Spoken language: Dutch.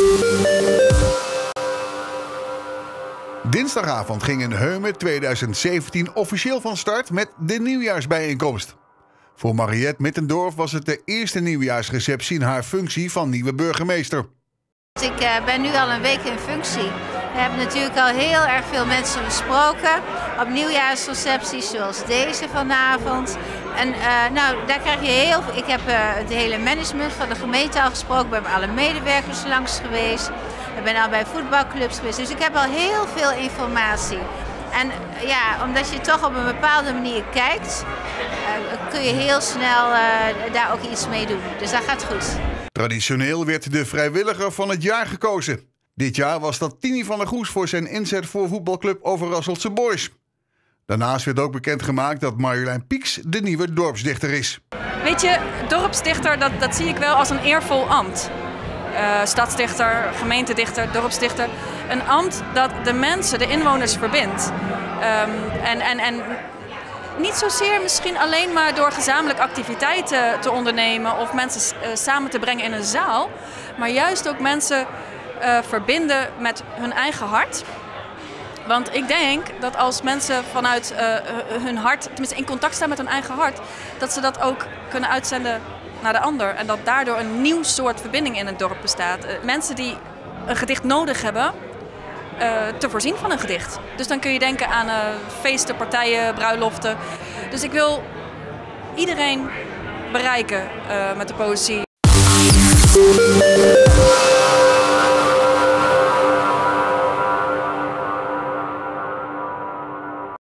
Dinsdagavond ging in Heumen 2017 officieel van start met de nieuwjaarsbijeenkomst. Voor Mariette Mittendorf was het de eerste nieuwjaarsreceptie in haar functie van nieuwe burgemeester. Ik ben nu al een week in functie. We hebben natuurlijk al heel erg veel mensen gesproken op nieuwjaarsrecepties zoals deze vanavond. En daar krijg je heel veel. Ik heb het hele management van de gemeente al gesproken. We hebben alle medewerkers langs geweest. Ik ben al bij voetbalclubs geweest. Dus ik heb al heel veel informatie. En ja, omdat je toch op een bepaalde manier kijkt, kun je heel snel daar ook iets mee doen. Dus dat gaat goed. Traditioneel werd de vrijwilliger van het jaar gekozen. Dit jaar was dat Tini van der Goes voor zijn inzet voor voetbalclub Overrasselse Boys. Daarnaast werd ook bekendgemaakt dat Marjolein Pieks de nieuwe dorpsdichter is. Weet je, dorpsdichter, dat zie ik wel als een eervol ambt. Stadsdichter, gemeentedichter, dorpsdichter. Een ambt dat de mensen, de inwoners verbindt. En niet zozeer misschien alleen maar door gezamenlijk activiteiten te ondernemen of mensen samen te brengen in een zaal. Maar juist ook mensen verbinden met hun eigen hart. Want ik denk dat als mensen vanuit hun hart, tenminste in contact staan met hun eigen hart, dat ze dat ook kunnen uitzenden naar de ander. En dat daardoor een nieuw soort verbinding in het dorp bestaat. Mensen die een gedicht nodig hebben, te voorzien van een gedicht. Dus dan kun je denken aan feesten, partijen, bruiloften. Dus ik wil iedereen bereiken met de poëzie.